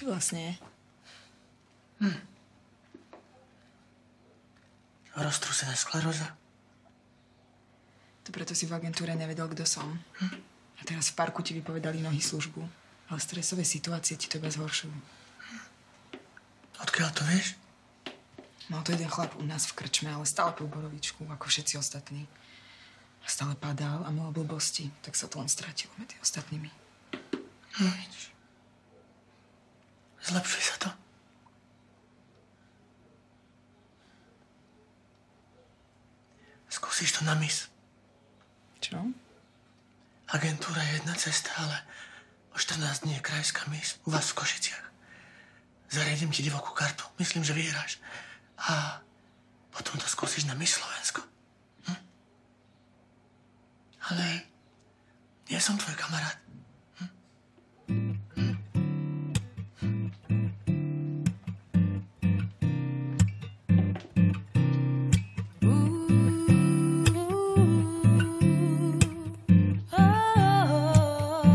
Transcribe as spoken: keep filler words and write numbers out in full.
Či vlastne je? Hm. Roztrúsená skleróza. To preto si v agentúre nevedel, kto som. Hm. A teraz v parku ti vypovedali nohy službu. Ale stresové situácie ti to iba zhoršujú. Hm. Odkiaľ to vieš? Mal to jeden chlap u nás v krčme, ale stále pil borovičku, ako všetci ostatní. A stále padal a mal blbosti, tak sa to len stratilo medzi ostatnými. No vidíš. Zlepšuje sa to. Skúsiš to na mis. Čo? Agentúra je jedna cesta, ale o štrnásť dní je krajská mis u vás v Košiciach. Zariadím ti divokú kartu. Myslím, že vyhráš. A potom to skúsiš na mis Slovensko. Hm? Ale nie som tvoj kamarát.